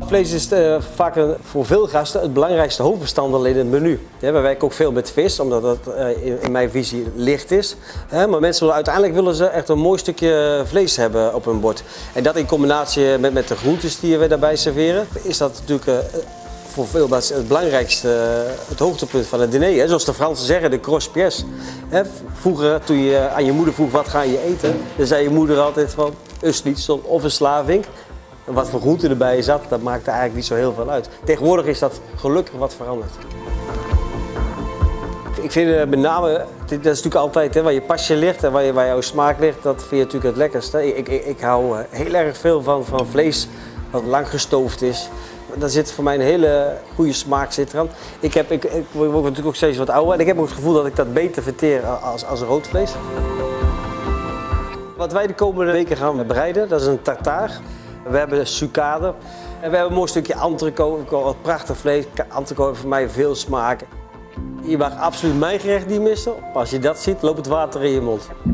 Vlees is vaak voor veel gasten het belangrijkste hoofdbestanddeel in het menu. We werken ook veel met vis, omdat dat in mijn visie licht is. Maar mensen uiteindelijk willen ze echt een mooi stukje vlees hebben op hun bord. En dat in combinatie met de groentes die we daarbij serveren, is dat natuurlijk voor veel mensen het belangrijkste, het hoogtepunt van het diner. Zoals de Fransen zeggen, de croche pièce. Vroeger, toen je aan je moeder vroeg wat ga je eten, dan zei je moeder altijd van een schnitzel of een slavink. En wat voor groente erbij zat, dat maakte eigenlijk niet zo heel veel uit. Tegenwoordig is dat gelukkig wat veranderd. Ik vind met name, dat is natuurlijk altijd waar je passie ligt en waar jouw smaak ligt, dat vind je natuurlijk het lekkerste. Ik hou heel erg veel van vlees wat lang gestoofd is. Daar zit voor mij een hele goede smaak zit eraan. Ik word natuurlijk ook steeds wat ouder en ik heb ook het gevoel dat ik dat beter verteer als rood vlees. Wat wij de komende weken gaan bereiden, dat is een tartare. We hebben sucade en we hebben een mooi stukje entrecote, prachtig vlees. Entrecote heeft voor mij veel smaak. Je mag absoluut mijn gerecht niet missen. Als je dat ziet, loopt het water in je mond.